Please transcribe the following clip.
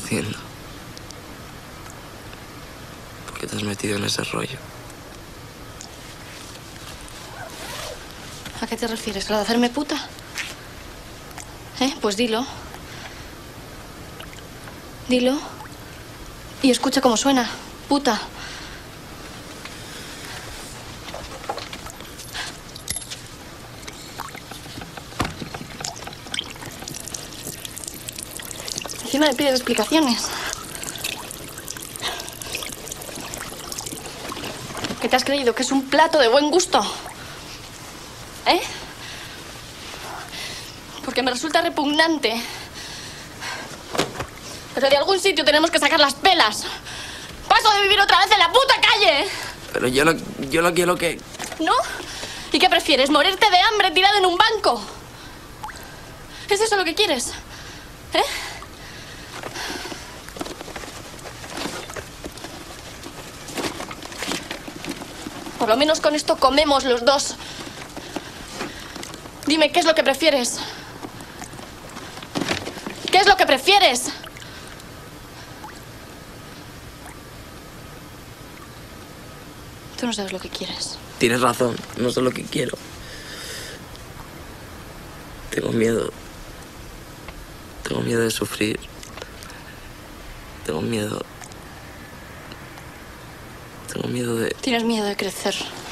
haciendo? ¿Por qué te has metido en ese rollo? ¿A qué te refieres? ¿A lo de hacerme puta? Pues dilo. Dilo. Y escucha cómo suena. Puta. Encima me pides explicaciones. ¿Qué te has creído? ¿Que es un plato de buen gusto? Porque me resulta repugnante. Pero de algún sitio tenemos que sacar las pelas. ¡Paso de vivir otra vez en la puta calle! Pero yo no quiero que... ¿No? ¿Y qué prefieres? ¿Morirte de hambre tirado en un banco? ¿Es eso lo que quieres? Por lo menos con esto comemos los dos. Dime, ¿qué es lo que prefieres? ¿Qué es lo que prefieres? Tú no sabes lo que quieres. Tienes razón, no sé lo que quiero. Tengo miedo. Tengo miedo de sufrir. Tengo miedo. Tengo miedo de... Tienes miedo de crecer.